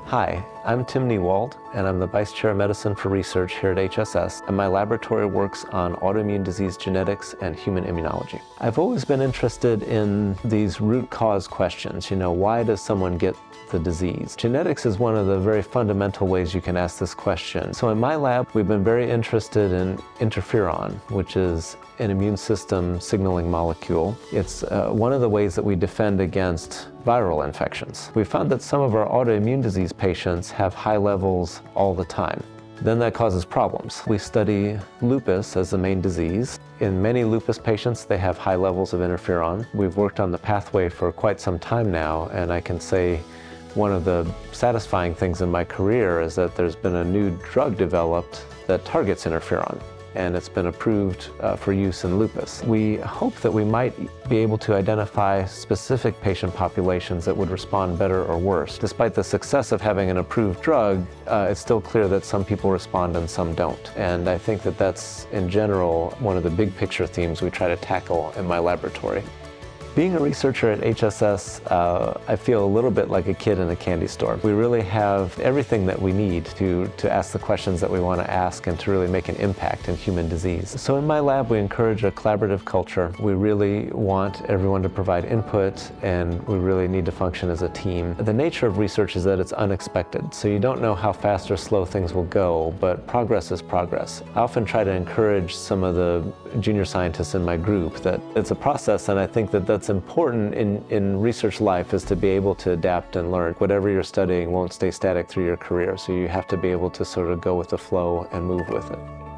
Hi, I'm Tim Niewold, and I'm the Vice Chair of Medicine for Research here at HSS, and my laboratory works on autoimmune disease genetics and human immunology. I've always been interested in these root cause questions. Why does someone get the disease? Genetics is one of the very fundamental ways you can ask this question. So in my lab, we've been very interested in interferon, which is an immune system signaling molecule. It's one of the ways that we defend against viral infections. We found that some of our autoimmune disease patients have high levels all the time. Then that causes problems. We study lupus as the main disease. In many lupus patients, they have high levels of interferon. We've worked on the pathway for quite some time now, and I can say one of the satisfying things in my career is that there's been a new drug developed that targets interferon, and it's been approved for use in lupus. We hope that we might be able to identify specific patient populations that would respond better or worse. Despite the success of having an approved drug, it's still clear that some people respond and some don't. And I think that that's, in general, one of the big picture themes we try to tackle in my laboratory. Being a researcher at HSS, I feel a little bit like a kid in a candy store. We really have everything that we need to ask the questions that we want to ask and to really make an impact in human disease. So in my lab, we encourage a collaborative culture. We really want everyone to provide input, and we really need to function as a team. The nature of research is that it's unexpected, so you don't know how fast or slow things will go, but progress is progress. I often try to encourage some of the junior scientists in my group that it's a process, and I think that that's important in research life, is to be able to adapt and learn. Whatever you're studying won't stay static through your career, so you have to be able to sort of go with the flow and move with it.